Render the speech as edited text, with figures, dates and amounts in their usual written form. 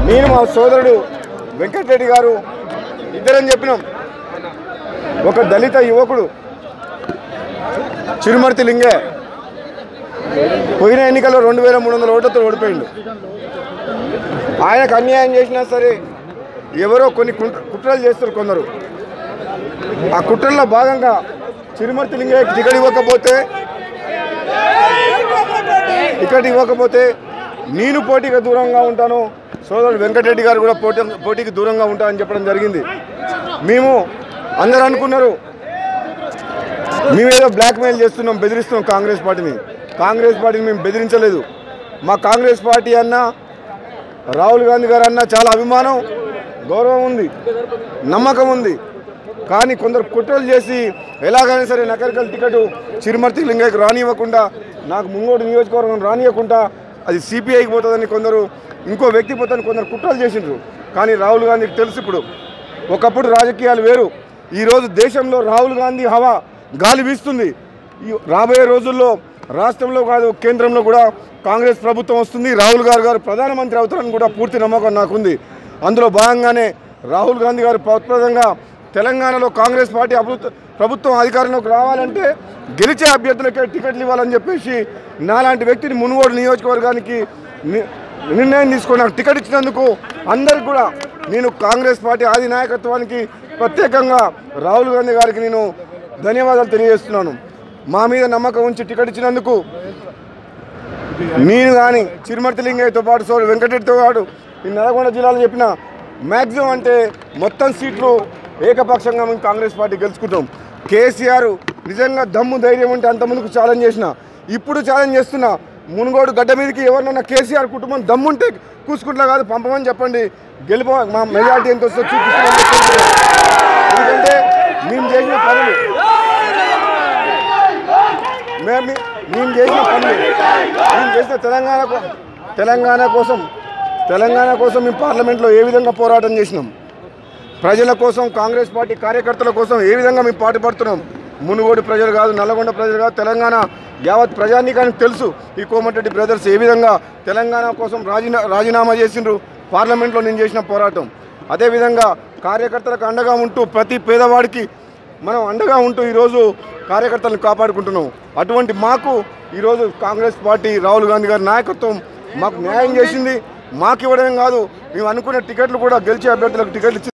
నేను మా సోదరుడు వెంకటరెడ్డి గారు ఇద్దరం చెప్పినాం. ఒక దళిత యువకుడు చిరుమర్తి లింగే పోయిన ఎన్నికల్లో 2300 ఓట్లతో ఓడిపోయిండు. ఆయనకు అన్యాయం చేసినా సరే ఎవరో కొన్ని కుట్రలు చేస్తారు కొందరు. ఆ కుట్రల్లో భాగంగా చిరుమర్తి లింగే టికెట్ ఇవ్వకపోతే నేను పోటీకి దూరంగా ఉంటాను, సోదరుడు వెంకటరెడ్డి గారు కూడా పోటీకి దూరంగా ఉంటానని చెప్పడం జరిగింది. మేము అందరూ అనుకున్నారు మేమేదో బ్లాక్మెయిల్ చేస్తున్నాం, బెదిరిస్తున్నాం కాంగ్రెస్ పార్టీని మేము బెదిరించలేదు. మా కాంగ్రెస్ పార్టీ అన్న రాహుల్ గాంధీ గారు అన్న చాలా అభిమానం, గౌరవం ఉంది, నమ్మకం ఉంది. కానీ కొందరు కుట్రలు చేసి ఎలాగైనా సరే నకరికల్ టికెట్ చిరుమర్తి లింగయ్యకు రానివ్వకుండా, నాకు ముంగోడు నియోజకవర్గం రానివ్వకుండా అది సిపిఐకి పోతుందని కొందరు, ఇంకో వ్యక్తి పోతుందని కొందరు కుట్రలు చేసిండ్రు. కానీ రాహుల్ గాంధీకి తెలుసు ఇప్పుడు ఒకప్పుడు రాజకీయాలు వేరు. ఈరోజు దేశంలో రాహుల్ గాంధీ హవా గాలి వీస్తుంది. రాబోయే రోజుల్లో రాష్ట్రంలో కాదు కేంద్రంలో కూడా కాంగ్రెస్ ప్రభుత్వం వస్తుంది. రాహుల్ గారు ప్రధానమంత్రి అవుతారని కూడా పూర్తి నమ్మకం నాకుంది. అందులో భాగంగానే రాహుల్ గాంధీ గారు ప్రప్రదంగా తెలంగాణలో కాంగ్రెస్ పార్టీ ప్రభుత్వం అధికారంలోకి రావాలంటే గెలిచే అభ్యర్థులకే టికెట్లు ఇవ్వాలని చెప్పేసి నాలాంటి వ్యక్తిని మునుగోడు నియోజకవర్గానికి నిర్ణయం తీసుకొని నాకు టికెట్ ఇచ్చినందుకు అందరికి కూడా నేను కాంగ్రెస్ పార్టీ ఆది నాయకత్వానికి ప్రత్యేకంగా రాహుల్ గాంధీ గారికి నేను ధన్యవాదాలు తెలియజేస్తున్నాను. మా మీద నమ్మకం ఉంచి టికెట్ ఇచ్చినందుకు నేను కానీ చిరుమర్తి లింగయ్యతో పాటు సోదరుడు వెంకటరెడ్డితో పాటు ఈ నల్గొండ జిల్లాలో చెప్పిన మ్యాక్సిమం అంటే మొత్తం సీట్లు ఏకపక్షంగా మేము కాంగ్రెస్ పార్టీ గెలుచుకుంటాం. కేసీఆర్ నిజంగా దమ్ము ధైర్యం ఉంటే అంత ముందుకు ఛాలెంజ్ చేసిన, ఇప్పుడు ఛాలెంజ్ చేస్తున్నా. మునుగోడు గడ్డ మీదకి ఎవరినన్నా కేసీఆర్ కుటుంబం దమ్ముంటే కూసుకుంటా కాదు పంపమని చెప్పండి, మా మెజార్టీ ఎంత వస్తుందో చూపిస్తున్నాం. ఎందుకంటే మేము చేసిన పనులు మేము చేసిన తెలంగాణ కోసం మేము పార్లమెంట్లో ఏ విధంగా పోరాటం చేసినాం, ప్రజల కోసం కాంగ్రెస్ పార్టీ కార్యకర్తల కోసం ఏ విధంగా మేము పాటుపడుతున్నాం. మునుగోడు ప్రజలు కాదు, నల్లగొండ ప్రజలు కాదు, తెలంగాణ యావత్ ప్రజానీకానికి తెలుసు ఈ కోమటిరెడ్డి బ్రదర్స్ ఏ విధంగా తెలంగాణ కోసం రాజీనామా చేసిండ్రు. పార్లమెంట్లో నేను చేసిన పోరాటం అదేవిధంగా కార్యకర్తలకు అండగా ఉంటూ ప్రతి పేదవాడికి మనం అండగా ఉంటూ ఈరోజు కార్యకర్తలను కాపాడుకుంటున్నాం. అటువంటి మాకు ఈరోజు కాంగ్రెస్ పార్టీ రాహుల్ గాంధీ గారి నాయకత్వం మాకు న్యాయం చేసింది. మాకు ఇవ్వడం కాదు, మేము అనుకున్న టికెట్లు కూడా గెలిచే అభ్యర్థులకు టికెట్లు